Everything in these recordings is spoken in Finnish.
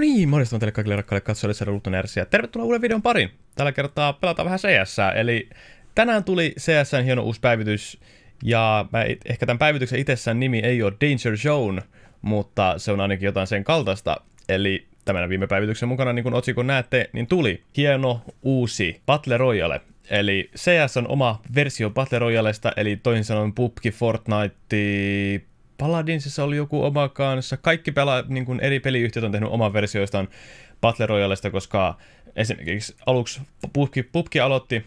No niin, morjesta teille kaikille rakkaille katsojille, se on Luttonärsiä. Tervetuloa uuden videon pariin. Tällä kertaa pelataan vähän CS:ää, eli tänään tuli CS:n hieno uusi päivitys. Ja ehkä tämän päivityksen itsessään nimi ei ole Danger Zone, mutta se on ainakin jotain sen kaltaista. Eli tämän viime päivityksen mukana, niin kuin otsikon näette, niin tuli hieno uusi Battle Royale. Eli CS on oma versio Battle Royalesta, eli toisin sanoen PUBG, Fortnite, Paladinsissa oli joku oma kanssa. Kaikki niin kuin eri peliyhtiöt on tehnyt oman versioistaan Battle Royalesta, koska esimerkiksi aluksi PUBG aloitti,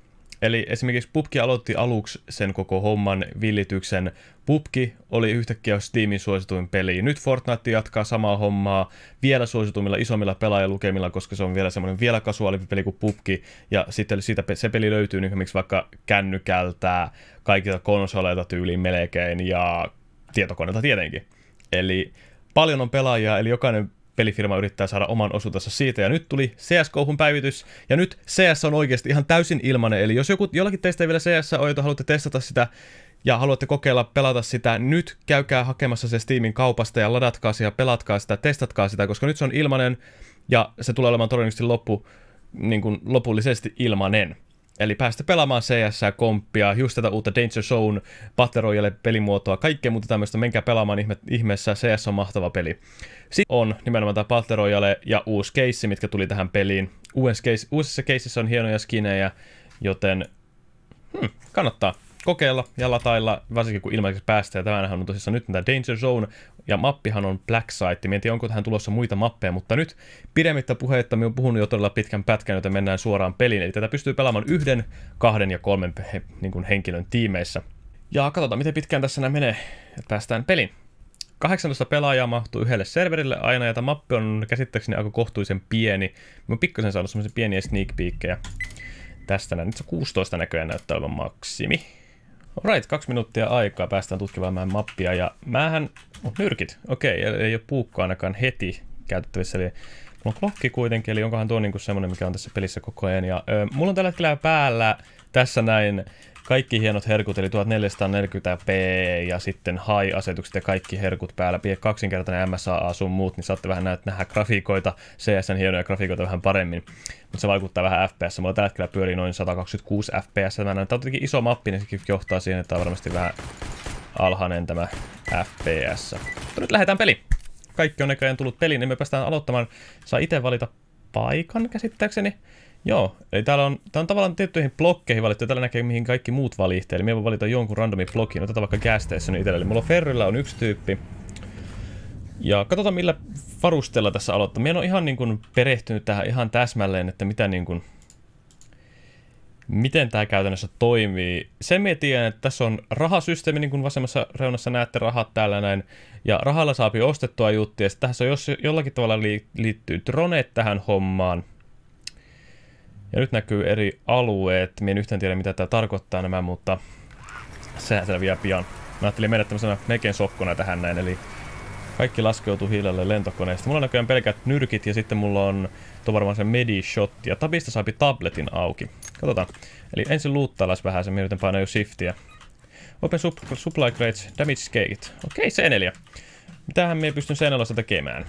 aluksi sen koko homman villityksen. PUBG oli yhtäkkiä Steamin suosituin peli. Nyt Fortnite jatkaa samaa hommaa vielä suosituimmilla isommilla pelaajalukemilla, koska se on vielä semmoinen vielä kasuaalimpi peli kuin PUBG. Ja sitten siitä se peli löytyy niin miksi vaikka kännykältä, kaikilta konsoleilta tyyliin melkein ja tietokoneelta tietenkin. Eli paljon on pelaajia, eli jokainen pelifirma yrittää saada oman osuutensa siitä, ja nyt tuli CS:GO:hun päivitys, ja nyt CS on oikeasti ihan täysin ilmainen, eli jos jollakin teistä ei vielä CS ole, jota haluatte testata sitä, ja haluatte kokeilla pelata sitä, nyt käykää hakemassa se Steamin kaupasta, ja ladatkaa sitä, pelatkaa sitä, testatkaa sitä, koska nyt se on ilmainen, ja se tulee olemaan todennäköisesti lopullisesti ilmainen. Eli päästä pelaamaan CS-komppia, just tätä uutta Danger Zone, Battle Royale-pelimuotoa, kaikkea muuta tämmöistä, menkää pelaamaan ihmeessä, CS on mahtava peli. Sitten on nimenomaan tämä Battle Royale ja uusi keissi, mitkä tuli tähän peliin. Uusissa keississä on hienoja skinejä, joten kannattaa kokeilla ja latailla, varsinkin kun ilmaiseksi päästään. Ja tämähän on tosissaan nyt tämä Danger Zone, ja mappihan on Black Site. En tiedä, onko tähän tulossa muita mappeja, mutta nyt pidemmittä puheitta me on puhunut jo todella pitkän pätkän, joten mennään suoraan peliin. Eli tätä pystyy pelaamaan 1, 2 ja 3 henkilön tiimeissä. Ja katsotaan, miten pitkään tässä nämä menee, että päästään peliin. 18 pelaajaa mahtuu yhdelle serverille aina, ja tämä mappi on käsittääkseni aika kohtuullisen pieni. Mä oon pikkasen saanut semmoisia pieniä sneak peekkejä tästä näin. Nyt se 16 näköjään näyttää olevan maksimi. Alright, 2 minuuttia aikaa, päästään tutkimaan mappia, ja määhän on nyrkit. Okei, ei ole puukkoa ainakaan heti käytettävissä, eli mulla on klokki kuitenkin, eli onkohan tuo niinku semmonen, mikä on tässä pelissä koko ajan, ja mulla on tällä hetkellä päällä tässä näin kaikki hienot herkut, eli 1440p ja sitten high-asetukset ja kaikki herkut päällä, kaksinkertainen MSAA sun muut, niin saatte vähän nähdä grafiikoita, CS:n hienoja grafiikoita vähän paremmin, mutta se vaikuttaa vähän FPS. Mulla tällä hetkellä pyörii noin 126 FPS. Tämä on tietenkin iso mappi, niin sekin johtaa siihen, että on varmasti vähän alhainen tämä FPS. Mutta nyt lähdetään peliin. Kaikki on näköjään tullut peliin, niin me päästään aloittamaan. Saa itse valita paikan käsittääkseni. Joo, eli tää on tavallaan tiettyihin blokkeihin valittu, ja täällä näkee mihin kaikki muut valittaa. Eli me voi valita jonkun randomin blokin. Otetaan vaikka gas station itselle. Eli mulla on Ferryllä on yksi tyyppi. Ja katsotaan millä varusteella tässä aloittaa. Mä en ole ihan niin kuin perehtynyt tähän ihan täsmälleen, että miten tää käytännössä toimii. Sen mä tiedän, että tässä on rahasysteemi, niin kuin vasemmassa reunassa näette rahat täällä näin. Ja rahalla saapi ostettua juttuja. Sitten tässä on jollakin tavalla liittyy droneet tähän hommaan. Ja nyt näkyy eri alueet. Mä en yhtään tiedä, mitä tää tarkoittaa nämä, mutta sehän selviää pian. Mä ajattelin mennä tämmöisenä melkein sokkona tähän näin, eli kaikki laskeutuu hiljalleen lentokoneesta. Mulla on näköjään pelkät nyrkit, ja sitten mulla on tuo varmaan se Medi-shot, ja tabista saapi tabletin auki. Katsotaan. Eli ensin luuttailais vähän, sen yritän painaa jo shiftiä. Open supply crates, damage gate. Okei, C4. Mitähän me pystyn C4 tekemään?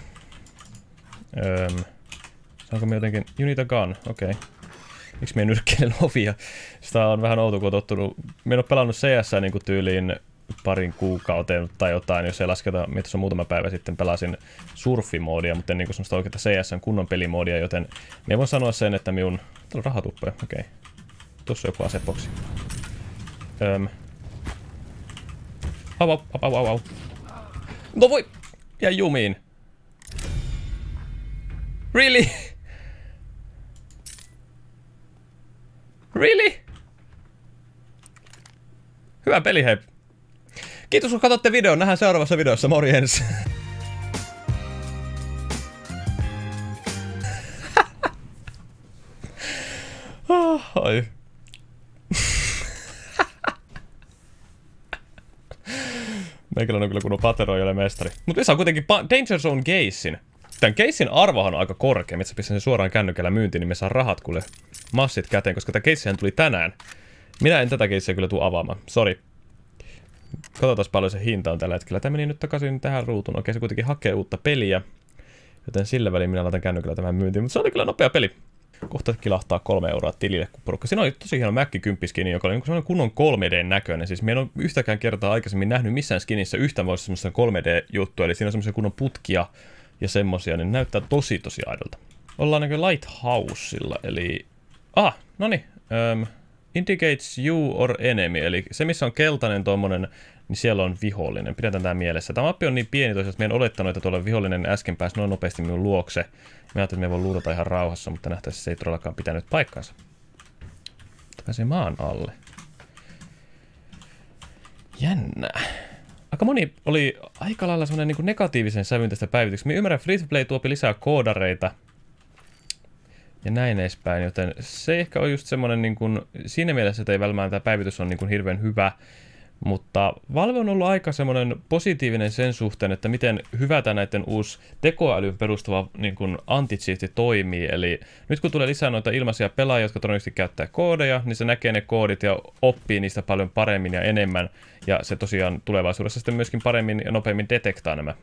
Saanko me jotenkin... You need a gun, okei. Miksi me nyrkkeilen ovia? Sitä on vähän outo, kun on tottunut. Mä en ole pelannut CS niin kuin tyyliin parin kuukauteen tai jotain, jos ei lasketa, mitä tuossa muutama päivä sitten pelasin surfimoodia, mutta en niin kuin semmoista oikeaa CS:n kunnon pelimoodia, joten mä voin sanoa sen, että minun... Täällä on rahatuppoja, okei. Tuossa on joku aseboksi. Au. No voi! Ja jumiin. Really? Really? Hyvä peli, hei. Kiitos kun katsotte videon. Nähdään seuraavassa videossa. Morjens. Ai. Meikällä on kyllä kunnon Battle Royale mestari. Mutta me saa kuitenkin Danger Zone keissin. Tän keissin arvohan on aika korkea. Mitä pistän sen suoraan kännykällä myyntiin, niin me saa rahat kuule massit käteen, koska tää keissihän tuli tänään. Minä en tätä keissiä kyllä tuu avaamaan. Sori. Katsotaan paljon se hinta on tällä hetkellä. Tämä meni nyt takaisin tähän ruutuun. Okei, se kuitenkin hakee uutta peliä. Joten sillä välin minä laitan kännykällä tämän myyntiin. Mutta se oli kyllä nopea peli. Kohta kilahtaa 3 euroa tilille, kun porukka. Siinä oli tosi hieno Mäkki 10 skini, joka oli sellainen kunnon 3D-näköinen. Siis minä en ole yhtäkään kertaa aikaisemmin nähnyt missään skinissä yhtään voisi semmoista 3D-juttua. Eli siinä on semmoisia kunnon putkia ja semmosia, niin näyttää tosi aidolta. Ollaan näkö Lighthousella, eli... noniin. Indicates you or enemy, eli se missä on keltainen tommonen, niin siellä on vihollinen. Pidetään tää mielessä. Tämä mappi on niin pieni toisaalta, että minä en olettanut, että tuolla vihollinen äsken pääsi noin nopeasti minun luokse. Mä ajattelin, että me voi luutata ihan rauhassa, mutta nähtävästi se ei todellakaan pitänyt paikkaansa. Pääsee maan alle. Jännää. Aika moni oli aika lailla semmonen niin kuin negatiivisen sävyn tästä päivityksestä. Minä ymmärrän, Free to Play tuopi lisää koodareita ja näin edespäin, joten se ehkä on just semmonen niin kuin, siinä mielessä, että ei välttämättä tämä päivitys on niin kuin hirveän hyvä, mutta Valve on ollut aika semmoinen positiivinen sen suhteen, että miten hyvä tämä näiden uusi tekoälyyn perustuva niin kuin anti-cheat toimii. Eli nyt kun tulee lisää noita ilmaisia pelaajia, jotka todennäköisesti käyttää koodeja, niin se näkee ne koodit ja oppii niistä paljon paremmin ja enemmän. Ja se tosiaan tulevaisuudessa sitten myöskin paremmin ja nopeammin detektaa nämä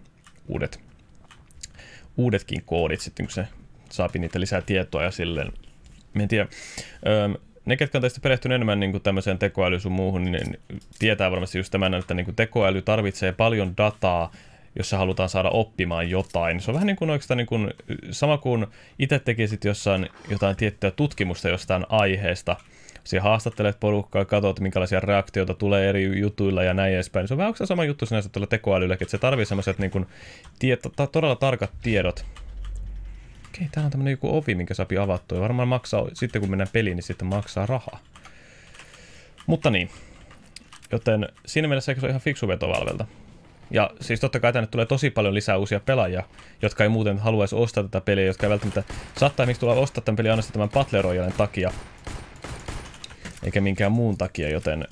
uudetkin koodit sitten, kun se saapi niitä lisää tietoa ja silleen. En tiedä. Ne, ketkä on teistä perehtynyt enemmän niin kuin tämmöiseen tekoälyyn sun muuhun, niin tietää varmasti just tämän, että niin kuin tekoäly tarvitsee paljon dataa, jos se halutaan saada oppimaan jotain. Se on vähän niin kuin oikeastaan niin kuin, sama kuin itse tekisit jossain jotain tiettyä tutkimusta jostain aiheesta. Siellä haastattelet porukkaa, katsot, minkälaisia reaktioita tulee eri jutuilla ja näin edespäin. Se on vähän oikeastaan sama juttu sinänsä tuolla tekoälylläkin, että se tarvitsee semmoiset niin kuin todella tarkat tiedot. Okei, täällä on tämmönen joku ovi, minkä saapi avattua. Ja varmaan maksaa, sitten kun mennään peliin, niin sitten maksaa rahaa. Mutta niin. Joten siinä mielessä se on ihan fiksu veto Valvelta. Ja siis totta kai tänne tulee tosi paljon lisää uusia pelaajia, jotka ei muuten haluaisi ostaa tätä peliä, jotka ei välttämättä saattaa miksi tulla ostaa tämän pelin ainoastaan tämän Battle Royalen takia. Eikä minkään muun takia, joten...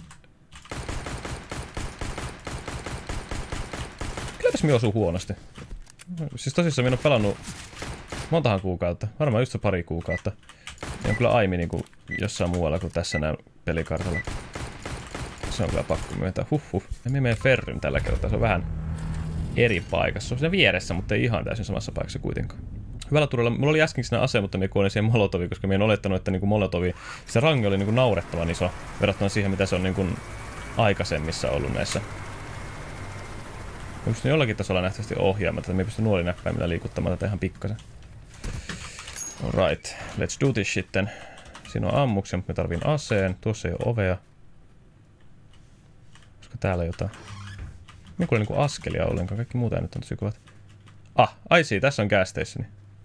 Kylläpäs minä osuu huonosti. Siis tosissaan minä olen pelannut montahan kuukautta, varmaan just se pari kuukautta. Ja on kyllä aimi niinku jossain muualla kuin tässä näin pelikartalla. Se on kyllä pakko myöntää. Ja me menen Ferryn tällä kertaa, se on vähän eri paikassa. Se on siinä vieressä, mutta ei ihan täysin samassa paikassa kuitenkaan. Hyvällä turilla, mulla oli äsken siinä ase, mutta minä kuolin siihen Molotoviin, koska minä en olettanut, että niinku Molotovi, se range oli niinku naurettavan iso verrattuna siihen, mitä se on niinku aikaisemmissa ollut näissä. Mä pystyn jollakin tasolla nähtävästi ohjaamaan tätä, minä pystyn nuolinäppäimillä liikuttamaan tätä ihan pikkasen. Alright, let's do this sitten. Siinä on ammuksia, mutta me tarviin aseen. Tuossa ei ole ovea. Olisiko täällä jotain? Minä kuulen niinku askelia ollenkaan. Kaikki muuta nyt on tosi kovat. I see, tässä on gas stationi.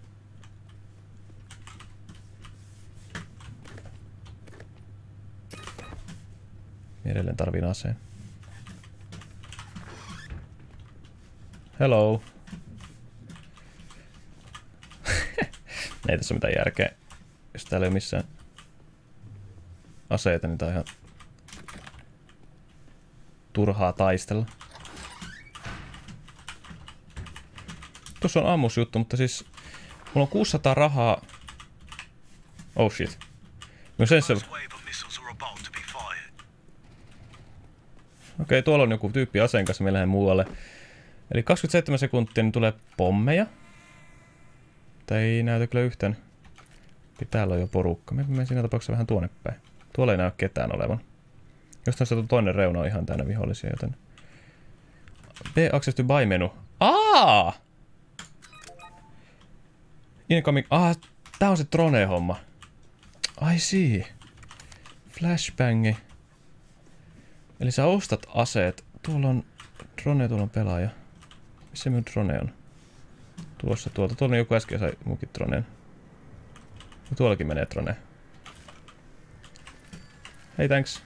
Edelleen tarviin aseen. Hello. Ei tässä ole mitään järkeä. Jos täällä ei ole missään aseita, niin tää on ihan turhaa taistella. Tuossa on ammusjuttu, mutta siis mulla on 600 rahaa. Oh shit. No sen se... Okei, tuolla on joku tyyppi aseen kanssa, me lähden muualle. Eli 27 sekuntia, niin tulee pommeja. Mutta ei näytä kyllä yhtään. Täällä on jo porukka. Me menen siinä tapauksessa vähän tuonne päin. Tuolla ei näy ketään olevan. Jostain se toinen reuna on ihan täynnä vihollisia, joten... B-access to buy-menu. Incoming... tää on se drone-homma. I see. Flashbangi. Eli sä ostat aseet. Tuolla on drone, tuolla on pelaaja. Missä minun drone on? Tuossa tuolta. Tuolla on joku äsken sai muukin droneen. Ja tuollakin menee drone. Hei, thanks.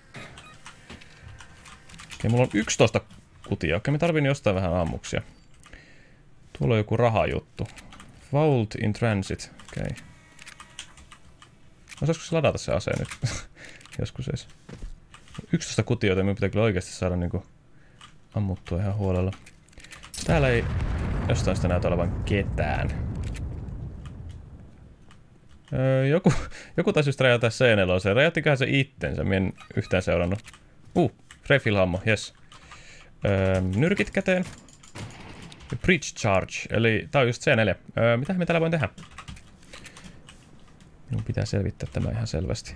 Okei, mulla on 11 kutia. Okei, me tarviin jostain vähän ammuksia. Tuolla on joku rahajuttu. Vault in transit. Okei. Osaisiko se ladata se ase nyt? Joskus ees. 11 kutia, joten minun pitää kyllä oikeasti saada niinku ammuttua ihan huolella. Täällä ei jostain sitä näytä olevan ketään. Joku taisi just räjäyttää C4. Räjäyttiköhän se ittensä? Mie en yhtään seurannut. Refill-hammo, jes. Nyrkit käteen. Bridge Charge, eli tää on just C4. Mitähän me täällä voin tehdä? Minun pitää selvittää tämä ihan selvästi.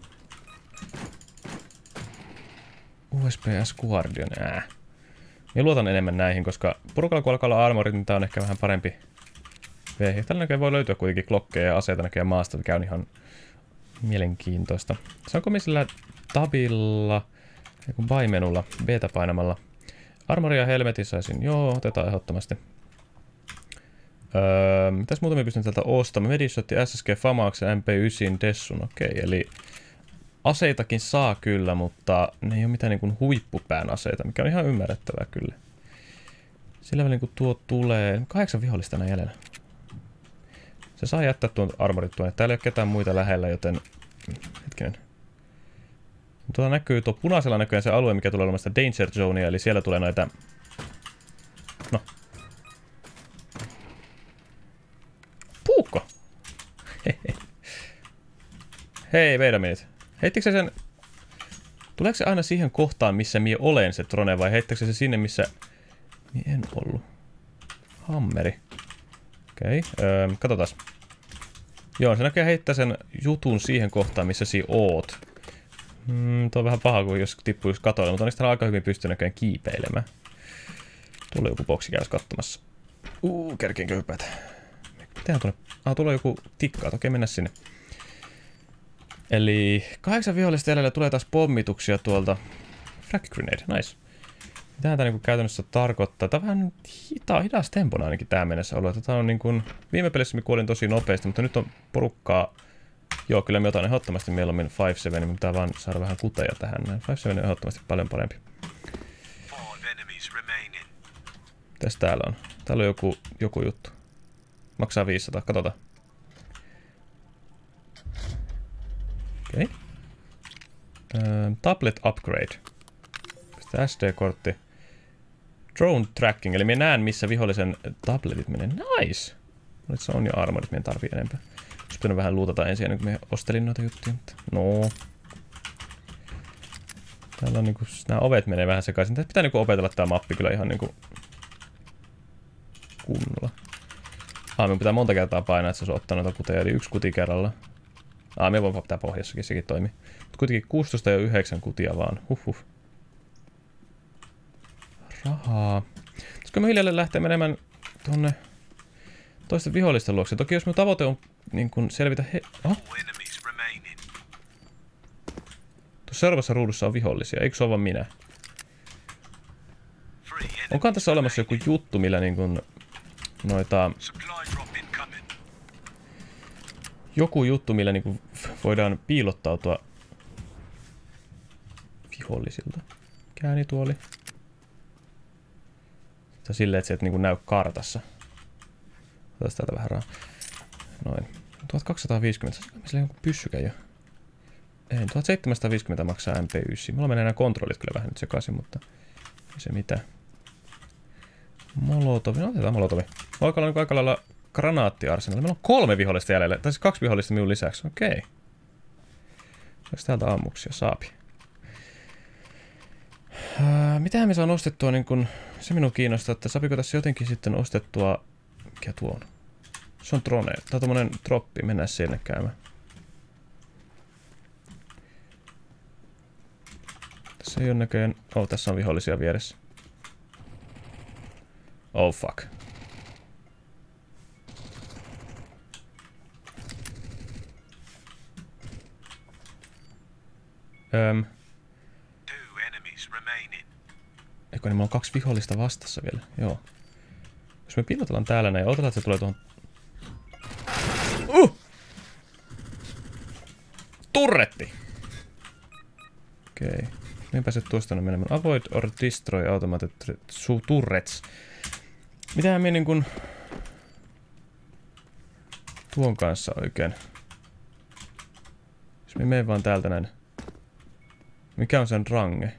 USPS Guardian, Minä luotan enemmän näihin, koska porukalla kun alkaa olla armorit, niin tää on ehkä vähän parempi vehje. Tällä näköjään voi löytyä kuitenkin klokkeja ja aseita näköjään maasta, mikä on ihan mielenkiintoista. Saanko me sillä tabilla, joku buy-menulla, beta painamalla? Armoria helmetin saisin, joo, otetaan ehdottomasti. Mitäs muuta me pystyn täältä ostamaan? Medisotti, SSG, Famax, MP9, Dessun, okei, eli aseitakin saa kyllä, mutta ne ei ole mitään niin kuin huippupään aseita, mikä on ihan ymmärrettävää kyllä. Sillä välin kun tuo tulee, 8 vihollista näin jäljellä. Se saa jättää tuon armorit tuonne. Täällä ei ole ketään muita lähellä, joten hetkinen. Tuolla näkyy, tuo punaisella näköjään se alue, mikä tulee olemaan sitä Danger Zonea, eli siellä tulee noita... No. Puukko! Hei, wait a minute. Heittikö se sen... Tuleeko se aina siihen kohtaan, missä mie olen se drone, vai heittikö se sinne, missä... Mie en ollut. Hammeri. Okei, katsotaan. Joo, se näkee heittää sen jutun siihen kohtaan, missä si oot. Tuo on vähän paha, kun jos tippuisi katoille, mutta onneksi aika hyvin pystyy näköjään kiipeilemään. Tulee joku boksi käydä katsomassa. Kerkiinkö hypätä? Mitähän tuonne? Tulee joku tikkaa, okei mennä sinne. Eli 8 vihollista jäljellä tulee taas pommituksia tuolta. Frag grenade, nice. Mitähän tää niinku käytännössä tarkoittaa? Tää on vähän hidas tempona ainakin tää mennessä ollut. Tää on niinku... Viime pelissä mä kuolin tosi nopeasti, mutta nyt on porukkaa... Joo, kyllä mä otan ehdottomasti mieluummin 5-7, niin pitää vaan saada vähän kuteja tähän. 5-7 on ehdottomasti paljon parempi. Mitäs täällä on? Täällä on joku juttu. Maksaa 500, katsotaan. Okei. Tablet upgrade. Pistää SD-kortti. Drone tracking, eli minä näen missä vihollisen tabletit menee. Nice! Nyt se on jo armorit, minä tarvii enempää. Olisi pitänyt vähän luutata ensin ennen kuin minä ostelin noita juttuja, mutta... No. Täällä on niinku... Nämä ovet menee vähän sekaisin. Tässä pitää niinku opetella tää mappi kyllä ihan niinku... kunnolla. Minun pitää monta kertaa painaa, että se ottaa noita kuteja, eli 1 kuti kerralla. Minä voin pitää pohjassakin, sekin toimii. Mutta kuitenkin 16 ja 9 kutia vaan. Rahaa. Pitäisikö me hiljalleen lähteä menemään tuonne toisten vihollisten luokse? Toki jos minun tavoite on niin kun selvitä Tuossa seuraavassa ruudussa on vihollisia, eikö se ole vaan minä? Onkaan tässä olemassa joku juttu, millä niin kun noita... Joku juttu, millä niin kun voidaan piilottautua vihollisilta. Käänituoli. Tai silleen, että se et niin näy kartassa. Otetaan täältä vähän rahaa. Noin. 1250. Saanko sillä joku pyssykä jo? Ei, 1750 maksaa MP9. Mulla menee nämä kontrollit kyllä vähän nyt sekaisin, mutta ei se mitään. Molotovi. No otetaan molotovi. Voiko olla aika lailla granaattiarsenali? Meillä on 3 vihollista jäljellä. Tai siis 2 vihollista minun lisäksi. Okei. Onko täältä ammuksia? Saapi. Mitähän me saa ostettua niin kun... Se minun kiinnostaa, että saapiko tässä jotenkin sitten ostettua... Mikä tuo on? Se on drone. Tää on tommonen droppi. Mennään sinne käymään. Tässä ei ole näköjään... tässä on vihollisia vieressä. Oh fuck. Eikö niin, mulla on 2 vihollista vastassa vielä. Joo. Jos me piilotellaan täällä näin, otetaan, että se tulee tuohon... Turretti! Okei. Niin pääset tuosta menemään. Avoid or destroy automated turrets. Mitähän minä niin kun... Tuon kanssa oikein. Jos me menen vaan täältä näin. Mikä on sen range?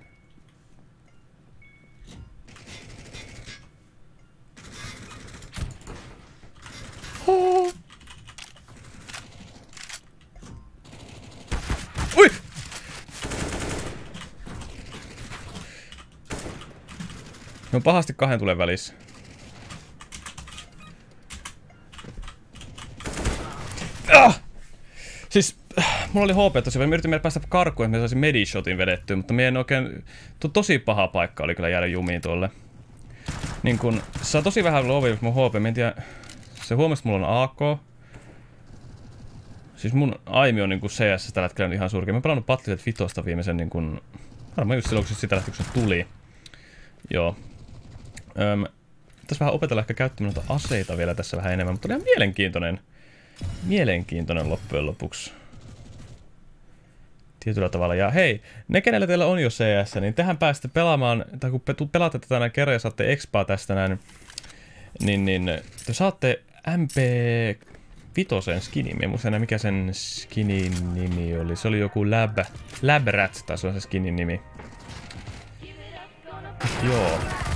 Ui! Ne on pahasti 2 tulen välissä. Siis, mulla oli HP tosi, mä yritin päästä karkuun, että mä saisin medishotin vedettyä, mutta mä en oikein, tosi paha paikka oli kyllä jäädä jumiin tuolle. Niin kun, saa tosi vähän lovia mun HP, mä en tiedä, se huomasi, että mulla on AK. Siis mun aimi on niinku CS tällä hetkellä ihan surkea. Mä oon pelannut Battlefield 5 viimeisen niinkun, varmaan just silloin, kun se sitä lähti, kun se tuli. Joo. Tässä vähän opetella ehkä käyttämään noita aseita vielä tässä vähän enemmän, mutta oli ihan mielenkiintoinen loppujen lopuksi. Tietyllä tavalla. Ja hei, ne kenellä teillä on jo CS, niin tehän pääsette pelaamaan, tai kun pelaatte tätä näin kerran ja saatte expaa tästä näin, niin te saatte MP5 skinin. En muista enää mikä sen skinin nimi oli. Se oli joku Lab Rat, taisi olla se skinin nimi. Joo.